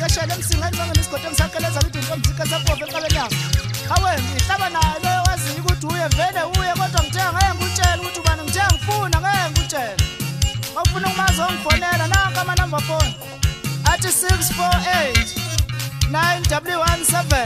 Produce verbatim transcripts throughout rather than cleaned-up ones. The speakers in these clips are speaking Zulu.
siyashela emsingeni manje nesigodo ngisakeleza ukuthi intombi zike sapofe eqabeni yakho. Hawe ngihlaba naye lo wazi ukuthi uye vele uye kodwa ngithe ngeke ngikutshela ukuthi ubani ngithe ngifuna ngeke ngikutshela. Awufuna ukumazi ongifonela nanka ama number phone. Athi six four eight nine W one seven.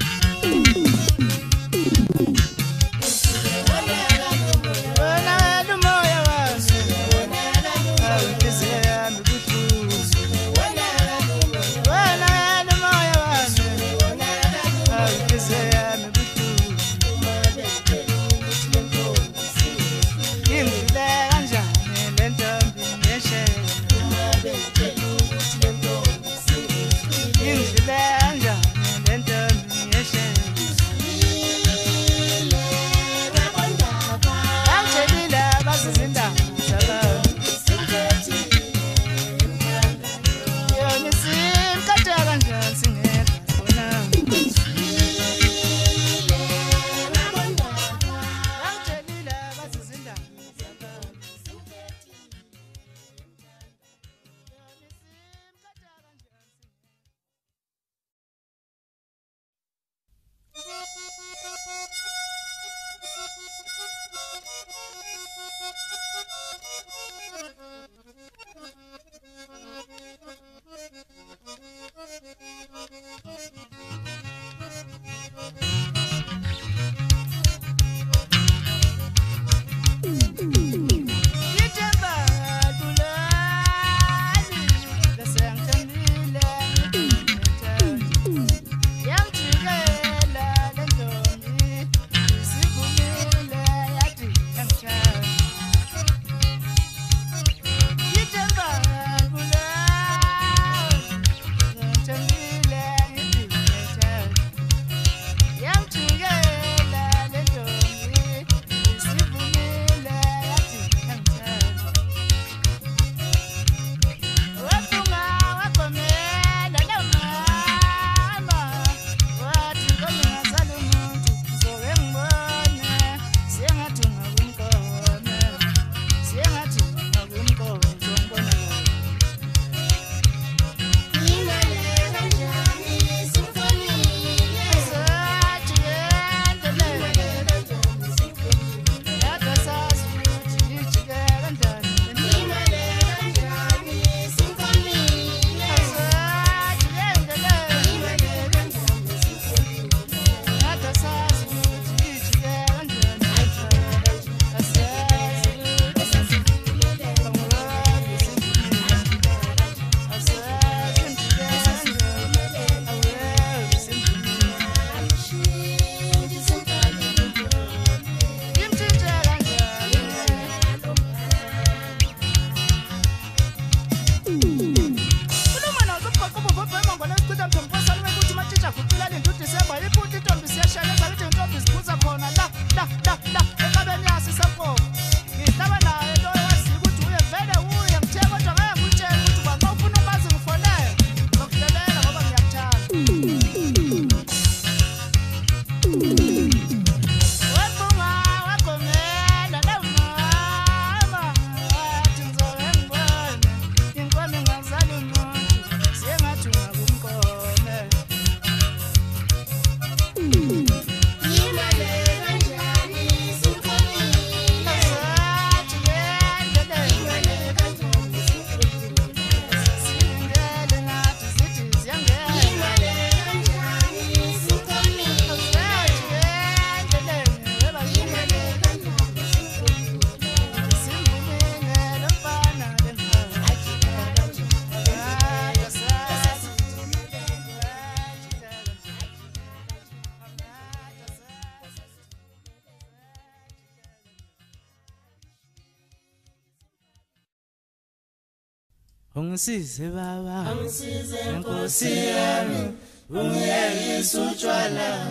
Ungisize baba, ungisize Nkosi yami, ungiyekise utshwala,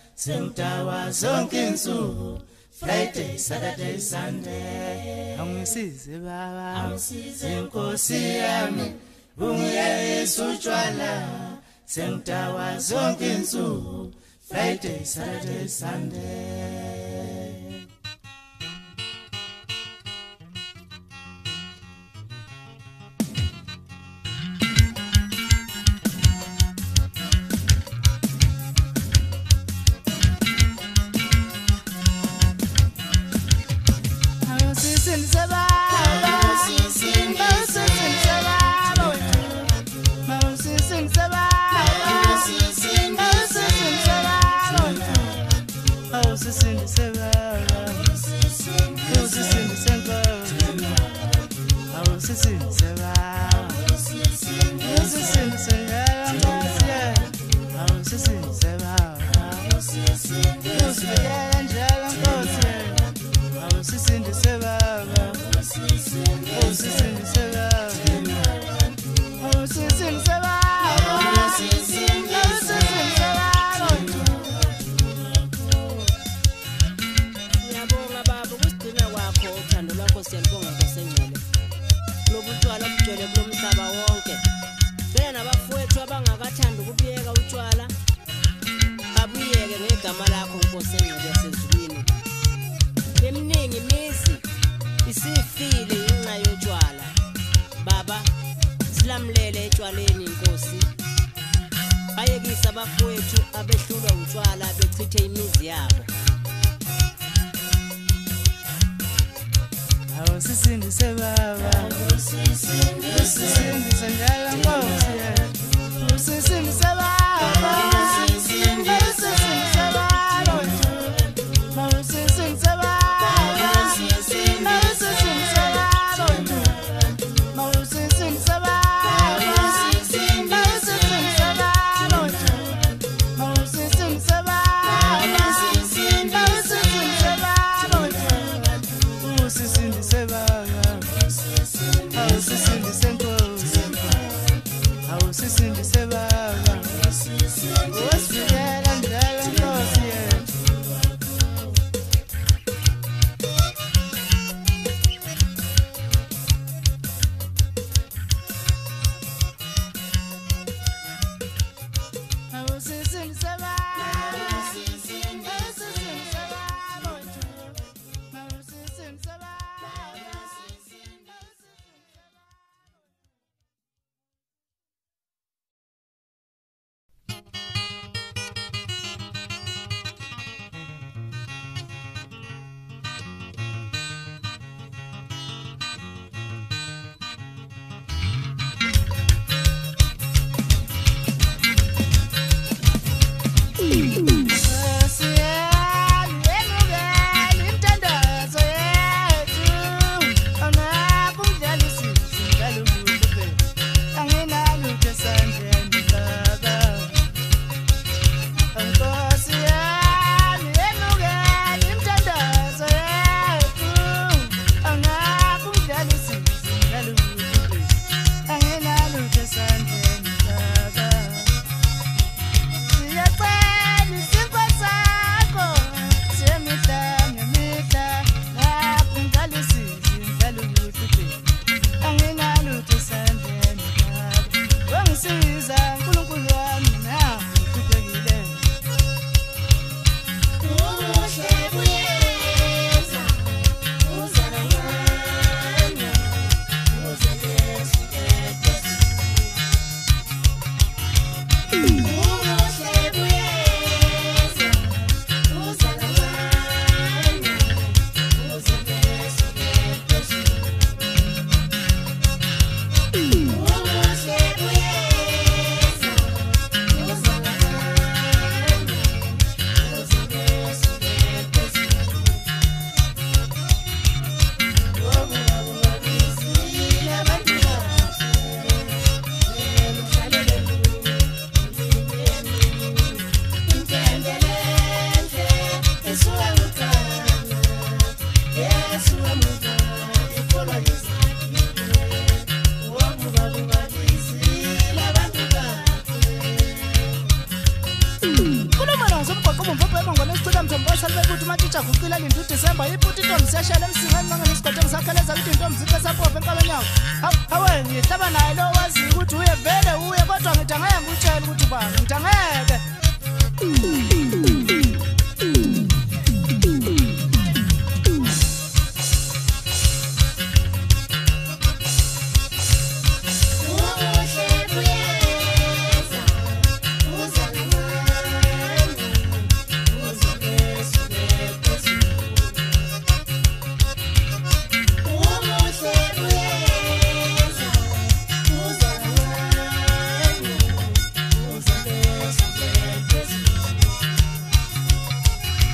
sengitawa zonke insuku, Friday, Saturday, Sunday. Ungisize baba, ungisize Nkosi yami, ungiyekise utshwala, sengitawa zonke insuku, Friday, Saturday, Sunday. awusisindise baba awusisindise nkosi awusisindise baba awusisindise njalo nkosi awusisindise baba awusisindise njalo nkosi awusisindise baba awusisindise baba awusisindise baba Ngiyabonga baba ukusigcina kwakho uthando lwakho siyalibonga ngosengcwele lobutshwala bugcwele kulomhlaba wonke bena nabafowethu abangakathanda ukubiyeka utshwala babuyeke ngegama lakho nkosengcwele yasezulwini eminingi imizi isifile inxa yotshwala baba silamlele etshwaleni inkosi bayekisa abafowethu abehlulwa utshwala bechithe imizi yabo awusisindise baba awusisindise njalo nkosi awusisindise baba awusisindise baba awusisindise baba awusisindise baba wosiyela njalo nkosi awusisindise baba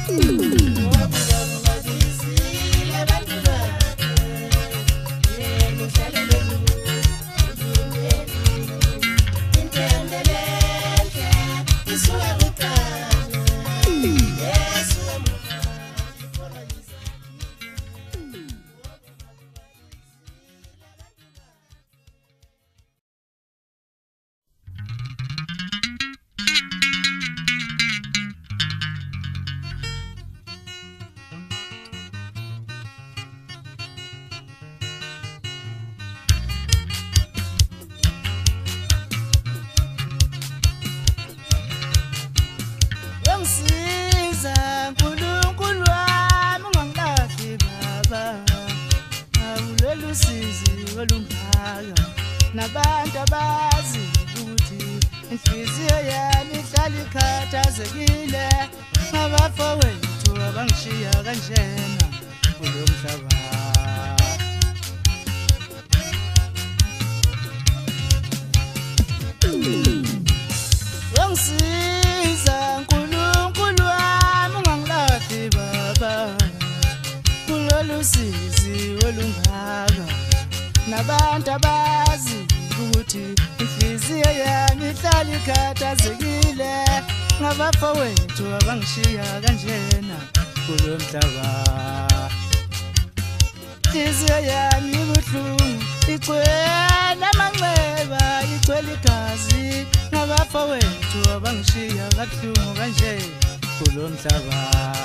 Nabantu abazi ukuthi inhliziyo yami ihlala ikhathazekile ngabafowethu abangishiya kanjena kulo mhlaba. Ungisiza Nkulunkulu wami ungangilahli Baba kulolu sizi olungaka. Nabantu abazi ukuthi inhliziyo yami ihlala ikhathazekile ngabafowethu abangishiya kanjena kulo mhlaba. Inhliziyo yami ibuhlungu igcwele amanxeba igcwele igazi ngabafowethu abangishiya kabuhlungu kanje kulo mhlaba.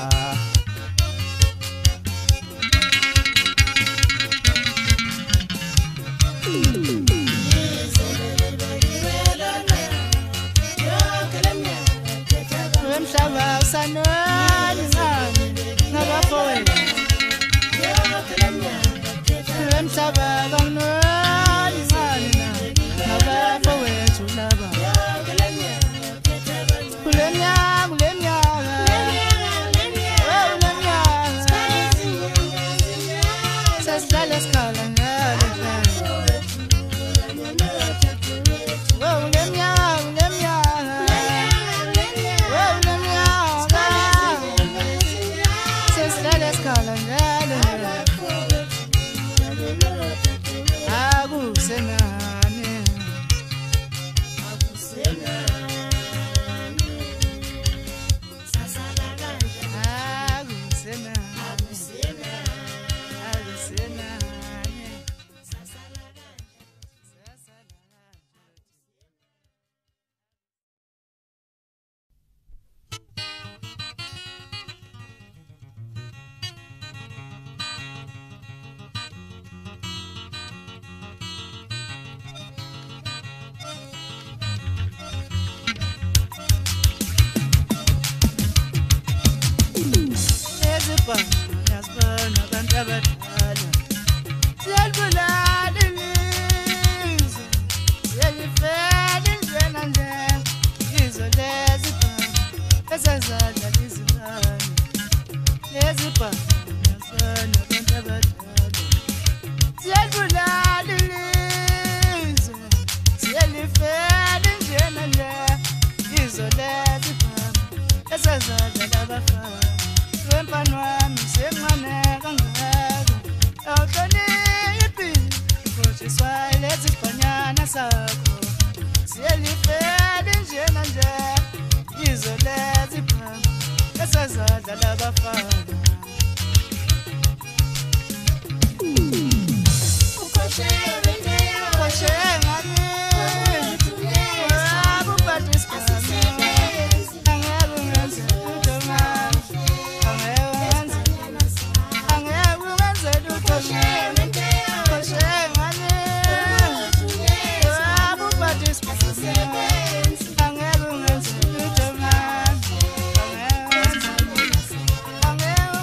Wemhlaba usanani ngani ngabafowethu. Wemhlaba kanoni ngani ngabafowethu laba. Kuleminyaka kuleminyaka sesihlala esikhala ngale Yazibona abantu abadala siyalibulala ilizwe siyalifela indlela nje yizo lezi bhana esezadla izingane lezi bhana yazibona abantu abadala siyalibulala ilizwe siyalifela indlela nje yizo lezi bhana esezadla labafana. Wempani wami semncane kangaka awuhloniphi ukhotshiswa lezi bhanyana sakho siyelifela njena nje yizo lezi bhana esezadla labafana. Ukhoshe ngani wabuphatha isigaba angeke ungenze lutho ngami. Angeke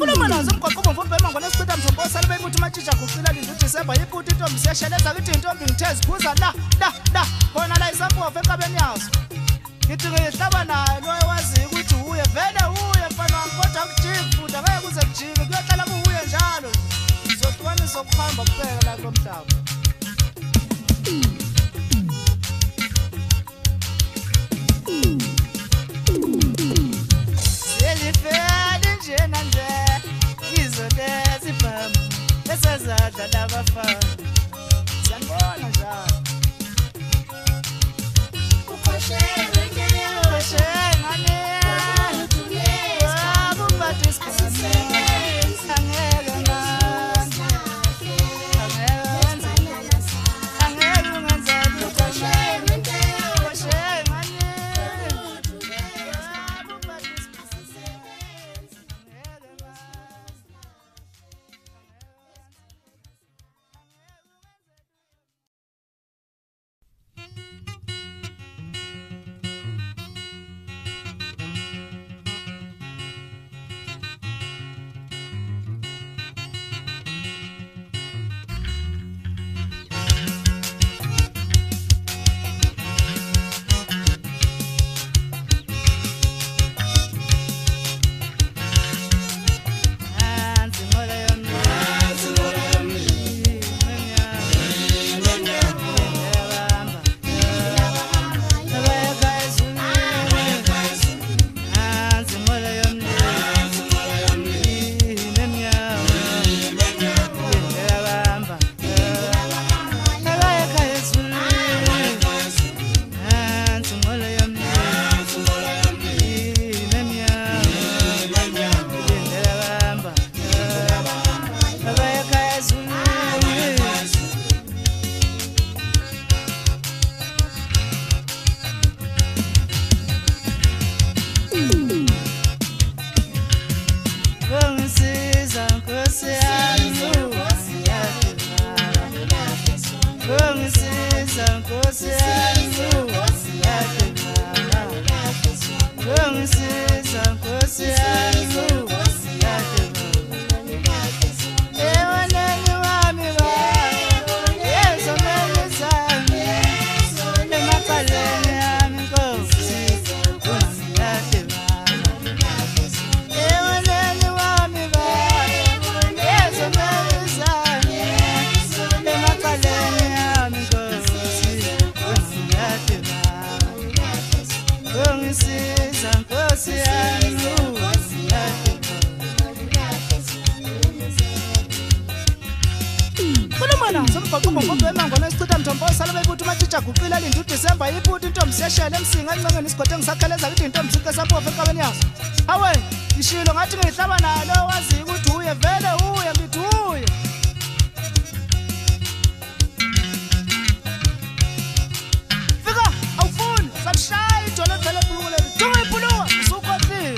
Khuluma nazo umgwaqo omvumbe emangwane esicitha mthombo salube ukuthi matshitsha guqila lindu December iputi intombi siyasheleza kithi intombi ngithe ziphuza la la la khona la isapofe enkabeni yazo ngithi ngihlaba nayo lo wazi ukuthi uye vele uye mfana wami kodwa kujiki futhi ngeke kuze kujike kuyohlala kuuye njalo sizohlukanisa ukuhamba kuphela la komhlaba Selifeli nje nanje izolezi fam esezadla labafana siyabona njalo ukhoshele ngeke ngane abubathi sikhathi angeke ngane angeke ungenza lutho Guqila lindu December iputi intombi siyashela emsinga encengeni isigodo engisakheleza kithi intombi sike sapofe enkabeni yazo hawe ngishilo ngathi ngihlaba nayo lo wazi ukuthi uye vele uye ngithi uye fika awufuni sakushaya idolo vele ebulule dunga ibhuluwa usukhohlile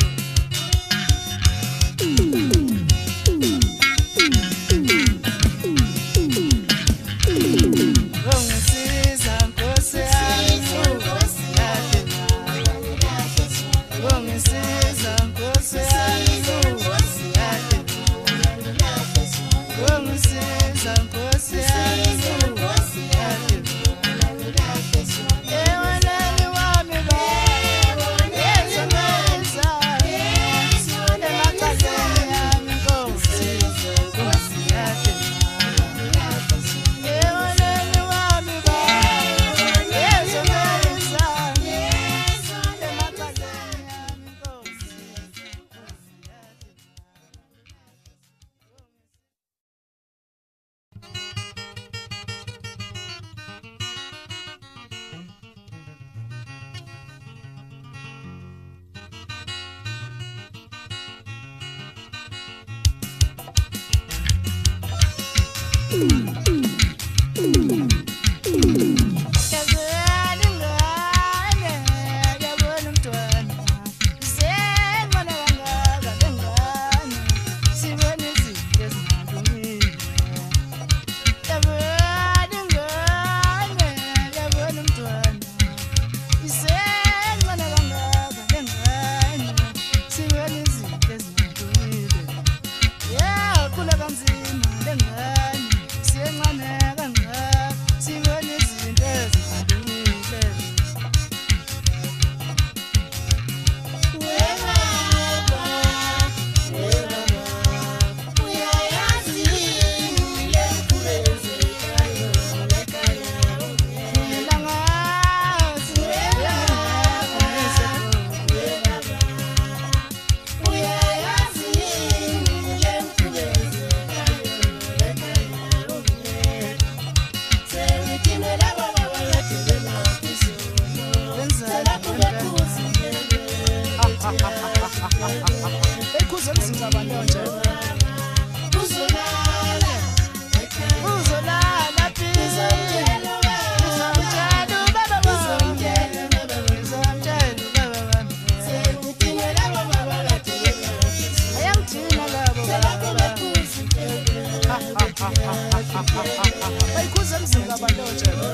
bayikhuza emzini kabantu otshela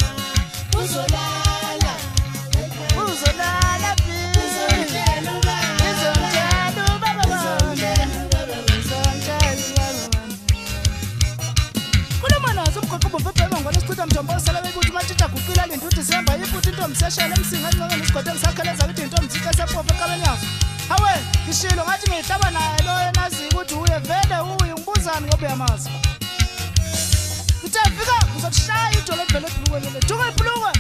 uzolala uzolala uzomtshela ubaba izomtshela ubaba khuluma nazo umgoqo mbebhema ngone sichitha mjombo osala bebuthi matshitsha guqila linduthi sihamba ifuthi intombi seshela emsinga encane isigodo ngisakheleza ukuthi intombi zike sepofa ekabeni yazo hawe ngishilo ngathi ngihlaba naye lo enaziyo ukuthi uye vele uye ngibuzani ngoba uyamazi ngithe fika ngizokushaya ijolo evele ebhulukwe lele juka ibhulukwe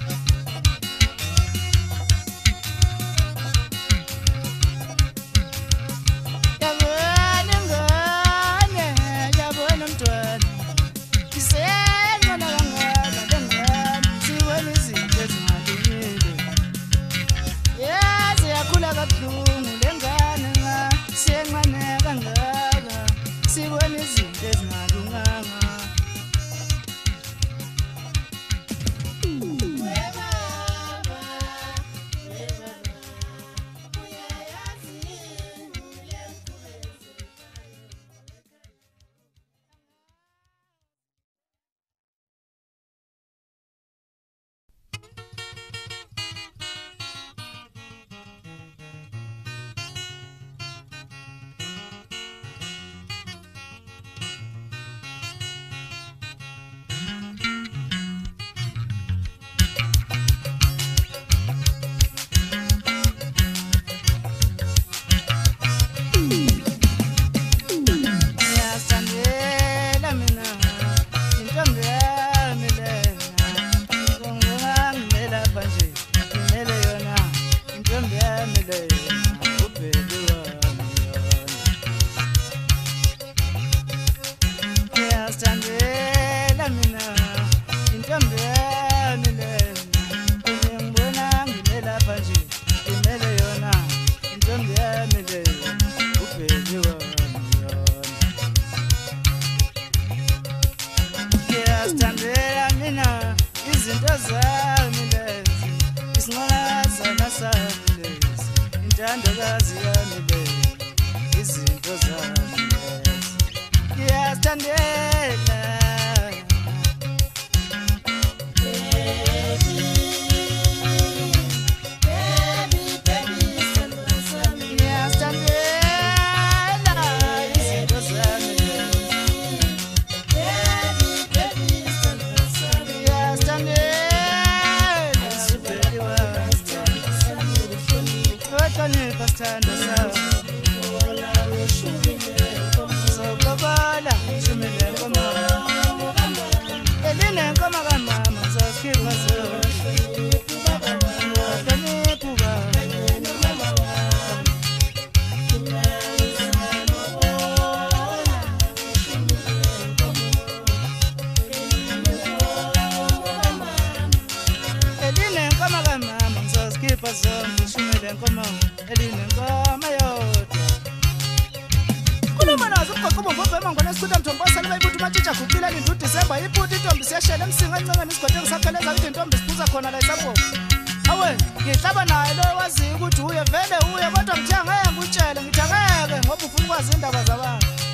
ngihlaba naye lo waziyo ukuthi uye vele uye kodwa ngithe angeke ngikutshele ngithi angeke ngoba ufuna ukwazi indaba zabantu